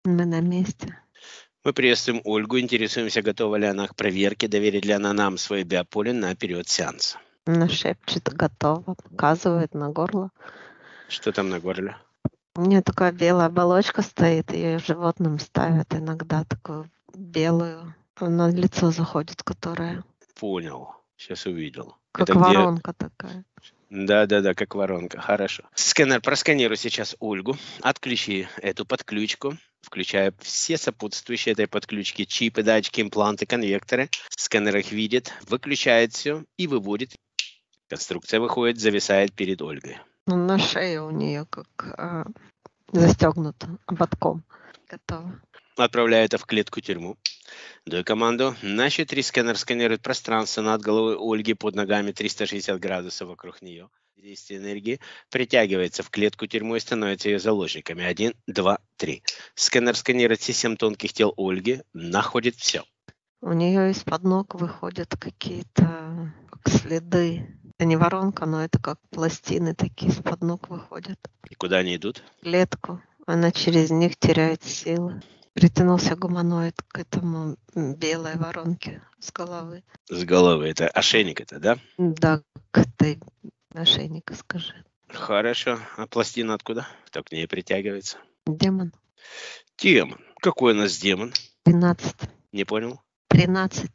Мы на месте. Мы приветствуем Ольгу, интересуемся, готова ли она к проверке, доверит ли она нам свое биополе на период сеанса. Она шепчет, готово, показывает на горло. Что там на горле? У нее такая белая оболочка стоит, ее животным ставят иногда такую белую. На лицо заходит, которая Понял. Сейчас увидел. как Это где? воронка такая. Да, как воронка. Хорошо. Сканер, просканируй сейчас Ольгу. Отключи эту подключку, включая все сопутствующие этой подключке чипы, датчики, импланты, конвекторы. Сканер их видит, выключает все и выводит. Конструкция выходит, зависает перед Ольгой. Ну, на шее у нее как застегнуто ободком. Готово. Отправляю это в клетку-тюрьму. Даю команду. На счет 3 сканер сканирует пространство над головой Ольги, под ногами 360 градусов вокруг нее. Действие энергии притягивается в клетку-тюрьму и становится ее заложниками. 1, 2, 3. Сканер сканирует все 7 тонких тел Ольги, находит все. У нее из-под ног выходят какие-то как следы. Это не воронка, но это как пластины такие из-под ног выходят. И куда они идут? Клетку. Она через них теряет силы. Притянулся гуманоид к этому белой воронке с головы. С головы. Это ошейник это, да? Да, к этой ошейника, скажи. Хорошо. А пластина откуда? Кто к ней притягивается? Демон. Демон. Какой у нас демон? 12. Не понял? 13.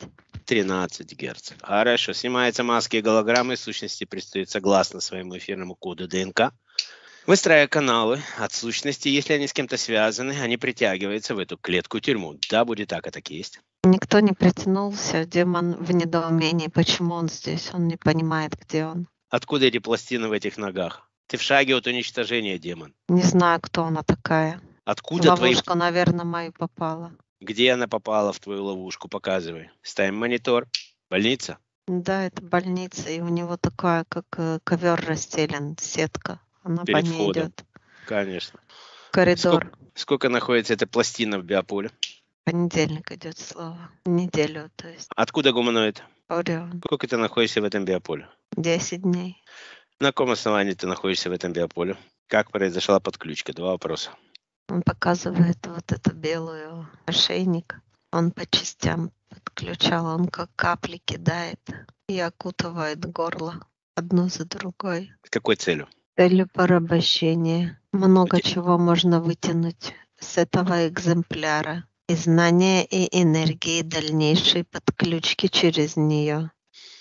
13 Гц. Хорошо. Снимаются маски и голограммы. Сущности предстоит согласно своему эфирному коду ДНК. Выстраивая каналы от сущности, если они с кем-то связаны, они притягиваются в эту клетку-тюрьму. Да, будет так, а так и есть. Никто не притянулся. Демон в недоумении. Почему он здесь? Он не понимает, где он. Откуда эти пластины в этих ногах? Ты в шаге от уничтожения, демон. Не знаю, кто она такая. Откуда твои... Ловушка, наверное, мою попала. Где она попала в твою ловушку? Показывай. Ставим монитор. Больница? Да, это больница, и у него такая, как ковер расстелен, сетка. Она Перед по ней входом. идет. Конечно. Коридор. Сколько находится эта пластина в биополе? Понедельник идет слово. Неделю, то есть. Откуда гуманоид? Орион. Сколько ты находишься в этом биополе? 10 дней. На каком основании ты находишься в этом биополе? Как произошла подключка? 2 вопроса. Он показывает вот эту белую ошейник. Он по частям подключал, он как капли кидает и окутывает горло одну за другой. С какой целью? Целью порабощения. Много Окей. чего можно вытянуть с этого экземпляра. И знания, и энергии дальнейшей подключки через нее.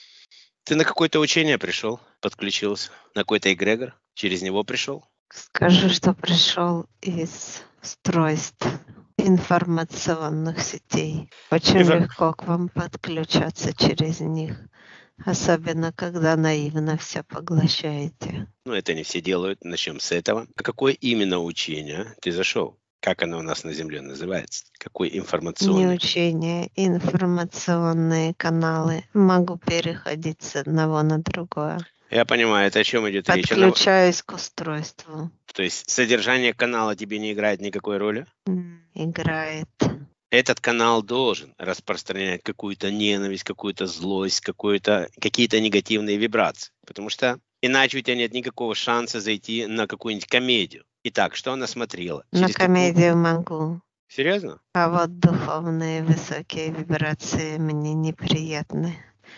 Ты на какое-то учение пришел, подключился? На какой-то эгрегор? Через него пришел? Скажу, что пришел из устройств информационных сетей. Очень легко к вам подключаться через них. Особенно, когда наивно все поглощаете. Ну, это не все делают. Начнем с этого. А какое именно учение ты зашел? Как оно у нас на Земле называется? Какой Не информационный? учения, информационные каналы. Могу переходить с одного на другое. Я понимаю, это о чем идет речь? Подключаюсь к устройству. То есть содержание канала тебе не играет никакой роли? Играет. Этот канал должен распространять какую-то ненависть, какую-то злость, какие-то негативные вибрации. Потому что иначе у тебя нет никакого шанса зайти на какую-нибудь комедию. Итак, что она смотрела? На комедию могу. Серьезно? А вот духовные высокие вибрации мне неприятны.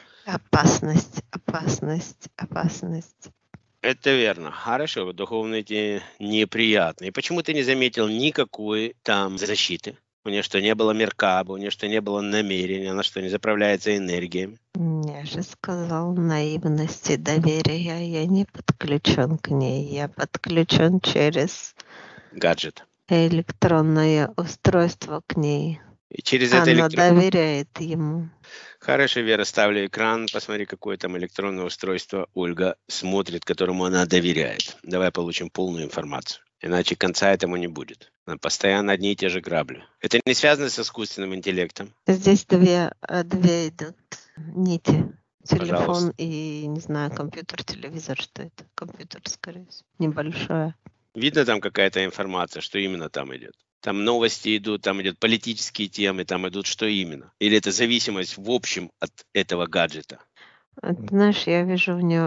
Опасность, опасность, опасность. Это верно. Хорошо, вот духовные эти неприятные. И почему ты не заметил никакой там защиты? У нее что, не было меркаба, у нее что, не было намерения, она что, не заправляется энергиями? Я же сказал, наивности, доверия. Я не подключен к ней. Я подключен через Гаджет. электронное устройство к ней. И через Она это доверяет ему. Хорошо, Вера, ставлю экран, посмотри, какое там электронное устройство Ольга смотрит, которому она доверяет. Давай получим полную информацию. Иначе конца этому не будет. Постоянно одни и те же грабли. Это не связано с искусственным интеллектом? Здесь две идут нити. Телефон Пожалуйста. и, не знаю, компьютер, телевизор, что это? Компьютер, скорее всего, небольшое. Видно там какая-то информация, что именно там идет? Там новости идут, там идут политические темы, там идут что именно? Или это зависимость в общем от этого гаджета? Знаешь, я вижу у нее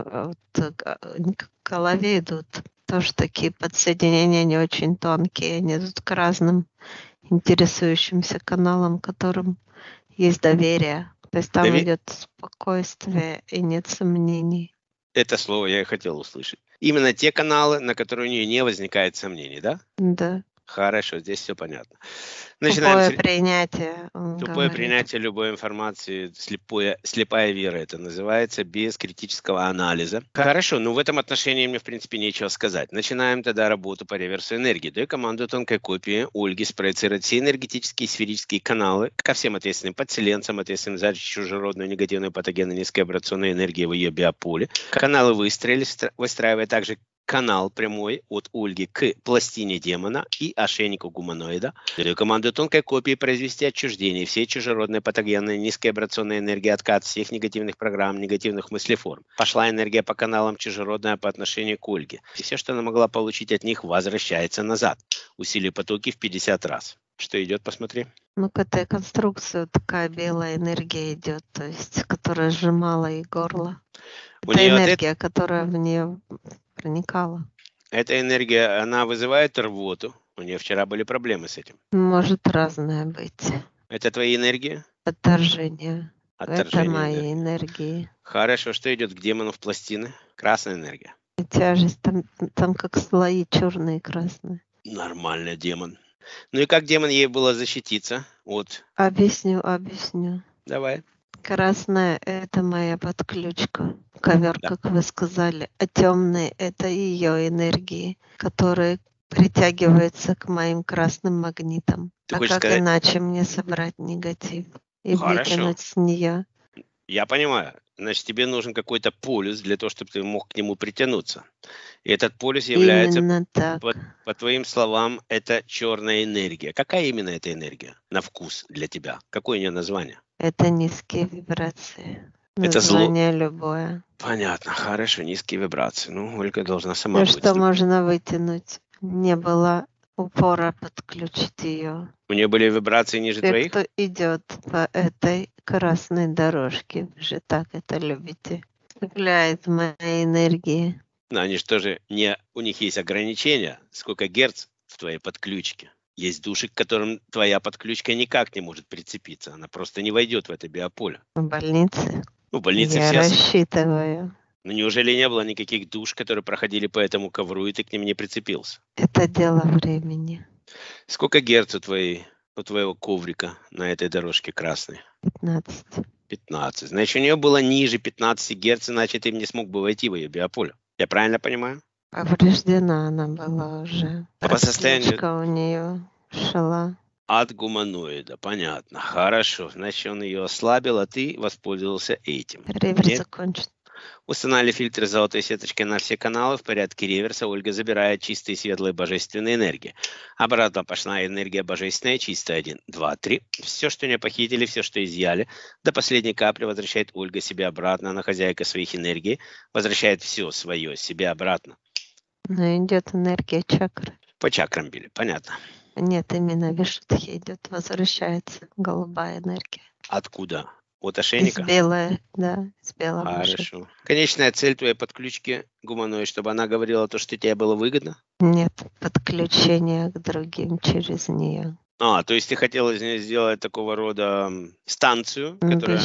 к голове идут тоже такие подсоединения, не очень тонкие, они идут к разным интересующимся каналам, которым есть доверие. То есть там Дови- идет спокойствие и нет сомнений. Это слово я и хотел услышать. Именно те каналы, на которые у нее не возникает сомнений, да? Да. Хорошо, здесь все понятно. Начинаем Тупое с принятие, он тупое говорит. принятие любой информации, слепая вера это называется, без критического анализа. Хорошо, ну в этом отношении мне в принципе нечего сказать. Начинаем тогда работу по реверсу энергии. Даю команду тонкой копии Ольги спроецировать все энергетические сферические каналы ко всем ответственным подселенцам, ответственным за чужеродную негативную патогенную низковибрационную энергию в ее биополе. Каналы выстраивая также канал прямой от Ольги к пластине демона и ошейнику гуманоида. Даю команду тонкой копии произвести отчуждение всей чужеродной патогенной низковибрационной энергии, откат всех негативных программ, негативных мыслеформ. Пошла энергия по каналам чужеродная по отношению к Ольге. И все, что она могла получить от них, возвращается назад. Усилие потоки в 50 раз. Что идет, посмотри. Ну, к этой конструкции такая белая энергия идет, то есть, которая сжимала и горло. У Это нее энергия, которая в нее проникала. эта энергия, она вызывает рвоту. У нее вчера были проблемы с этим. Может разное быть. Это твои энергии? Отторжение. Это Отторжение мои энергии. энергии. Хорошо, что идет к демону в пластины? Красная энергия. И тяжесть, там как слои черные и красные. Нормально, демон. Ну и как демон ей было защититься от... Объясню. Давай. Красная — это моя подключка. Ковер, Да. как вы сказали. А темные — это ее энергии, которые притягиваются к моим красным магнитам. Ты А хочешь как сказать... иначе мне собрать негатив и Хорошо. выкинуть с нее? Я понимаю. Значит, тебе нужен какой-то полюс для того, чтобы ты мог к нему притянуться. И этот полюс является, Именно так. по твоим словам, это черная энергия. Какая именно эта энергия на вкус для тебя? Какое у нее название? Это низкие вибрации. Это зло. Название любое. Понятно, хорошо, низкие вибрации. Ну, Ольга должна сама Все, будет. что можно вытянуть. Не было упора подключить ее. У нее были вибрации ниже Те, твоих? кто идет по этой красной дорожке, вы же так это любите, цепляет моей энергии. Но они же тоже не... У них есть ограничения, сколько герц в твоей подключке. Есть души, к которым твоя подключка никак не может прицепиться. Она просто не войдет в это биополе. В больнице Ну, в больнице я все... рассчитываю. Но неужели не было никаких душ, которые проходили по этому ковру, и ты к ним не прицепился? Это дело времени. Сколько герц у твоего коврика на этой дорожке красной? 15. 15. Значит, у нее было ниже 15 герц, иначе ты не смог бы войти в ее биополе. Я правильно понимаю? Повреждена она была уже. По состоянию Подключка у нее шла. от гуманоида. Понятно. Хорошо. Значит, он ее ослабил, а ты воспользовался этим. Реверс закончен. Установили фильтры с золотой сеточкой на все каналы. В порядке реверса Ольга забирает чистые светлые божественные энергии. Обратно пошла энергия божественная, чистая 1, 2, 3. Все, что не похитили, все, что изъяли, до последней капли возвращает Ольга себе обратно. Она хозяйка своих энергий, возвращает все свое себе обратно. Но идет энергия чакры. По чакрам били, понятно. Нет, именно Вишудхи идет, возвращается голубая энергия. Откуда? От Из ошейника? белой, да, из белого. Хорошо. Конечная цель твоей подключки гуманоид, чтобы она говорила то, что тебе было выгодно? Нет, подключение к другим через нее. То есть ты хотела из нее сделать такого рода станцию, которая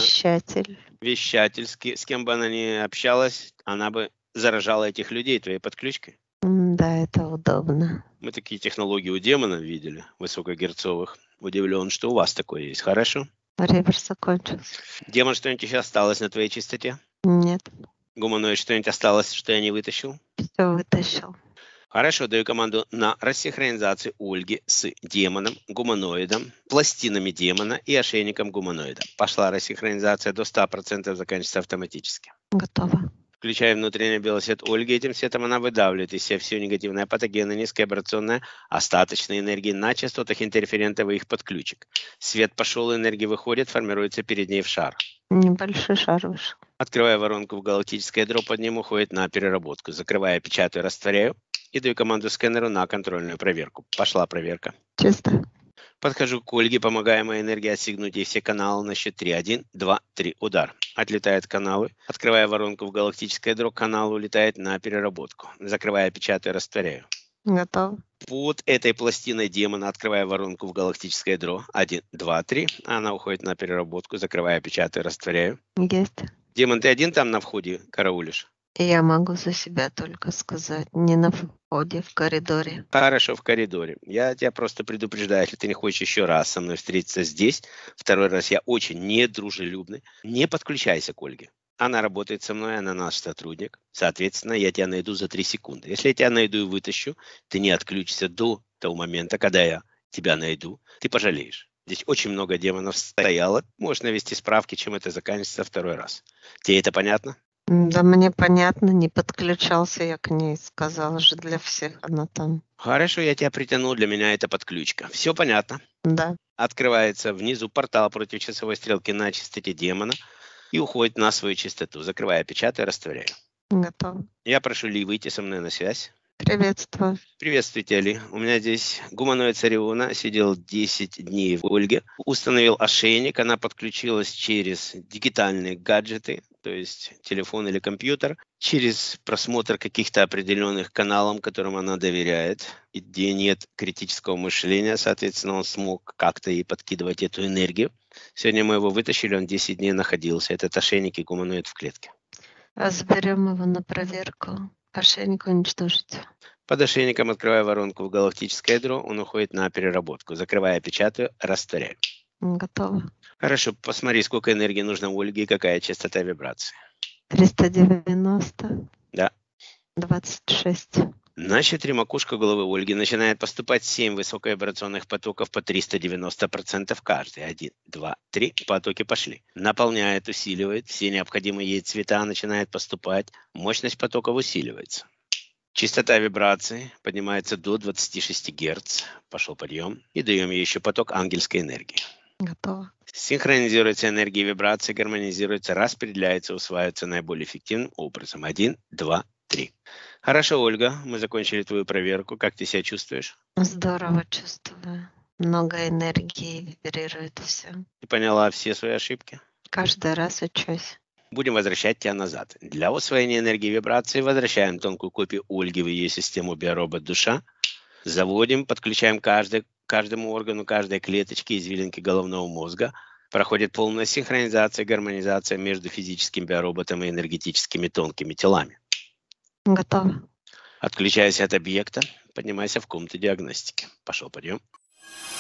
Вещатель. с кем бы она ни общалась, она бы заражала этих людей твоей подключкой? Да, это удобно. Мы такие технологии у демонов видели, высокогерцовых. Удивлен, что у вас такое есть. Хорошо. Реверс закончился. Демон, что-нибудь еще осталось на твоей чистоте? Нет, Гуманоид, что-нибудь осталось, что я не вытащил? все вытащил. Хорошо, даю команду на рассинхронизацию Ольги с демоном, гуманоидом, пластинами демона и ошейником гуманоида. Пошла рассинхронизация до 100%, заканчивается автоматически. Готово. Включая внутренний белый свет Ольги, этим светом она выдавливает из себя всю негативную патогенную, низковибрационную, остаточные энергии на частотах интерферентов и их подключек. Свет пошел, энергия выходит, формируется перед ней в шар. Небольшой шар вышел. Открывая воронку в галактическое ядро, под ним уходит на переработку. Закрывая, печатаю, растворяю и даю команду сканеру на контрольную проверку. Пошла проверка. Чисто. Подхожу к Ольге, помогая моей энергии отстегнуть ей все каналы на счет 3. 1, 2, 3. Удар. Отлетают каналы. Открывая воронку в галактическое ядро, канал улетает на переработку. Закрывая, печатаю, растворяю. Готово. Под этой пластиной демона открывая воронку в галактическое ядро. 1, 2, 3. Она уходит на переработку. Закрываю, печатаю, растворяю. Есть. Демон, ты один там на входе караулишь? И я могу за себя только сказать, не на входе, в коридоре. Хорошо, в коридоре. Я тебя просто предупреждаю, если ты не хочешь еще раз со мной встретиться здесь, второй раз я очень недружелюбный, не подключайся к Ольге. Она работает со мной, она наш сотрудник. Соответственно, я тебя найду за 3 секунды. Если я тебя найду и вытащу, ты не отключишься до того момента, когда я тебя найду, ты пожалеешь. Здесь очень много демонов стояло. Можешь навести справки, чем это заканчивается второй раз. Тебе это понятно? Да мне понятно, не подключался я к ней, сказала же, для всех она там. Хорошо, я тебя притянул, для меня это подключка. Все понятно. Да. Открывается внизу портал против часовой стрелки на частоте демона и уходит на свою частоту. Закрывая, печатаю, растворяю. Готово. Я прошу Ли выйти со мной на связь. Приветствую. Приветствуйте, Ли. У меня здесь гуманоид Цариона, сидел 10 дней в Ольге, установил ошейник, она подключилась через дигитальные гаджеты, то есть телефон или компьютер, через просмотр каких-то определенных каналов, которым она доверяет, и где нет критического мышления, соответственно, он смог как-то ей подкидывать эту энергию. Сегодня мы его вытащили, он 10 дней находился. Этот ошейник и гуманоид в клетке. Заберем его на проверку. Ошейник уничтожить. Под ошейником открываю воронку в галактическое ядро, он уходит на переработку. Закрывая, печатаю, растворяю. Готово. Хорошо, посмотри, сколько энергии нужно Ольге и какая частота вибрации. 390. Да. 26. На 4 макушка головы Ольги начинает поступать 7 высоковибрационных потоков по 390% каждый. 1, 2, 3. Потоки пошли. Наполняет, усиливает. Все необходимые ей цвета начинают поступать. Мощность потоков усиливается. Частота вибрации поднимается до 26 Гц. Пошел подъем. И даем ей еще поток ангельской энергии. Готово. Синхронизируется энергия вибрации, гармонизируется, распределяется, усваивается наиболее эффективным образом. 1, 2, 3. Хорошо, Ольга, мы закончили твою проверку. Как ты себя чувствуешь? Здорово чувствую. Много энергии, вибрирует все. Ты поняла все свои ошибки? Каждый раз учусь. Будем возвращать тебя назад. Для усвоения энергии вибрации возвращаем тонкую копию Ольги в ее систему биоробот душа. Заводим, подключаем каждому органу, каждой клеточке извилинки головного мозга. Проходит полная синхронизация, гармонизация между физическим биороботом и энергетическими тонкими телами. Готово. Отключайся от объекта, поднимайся в комнату диагностики. Пошел подъем.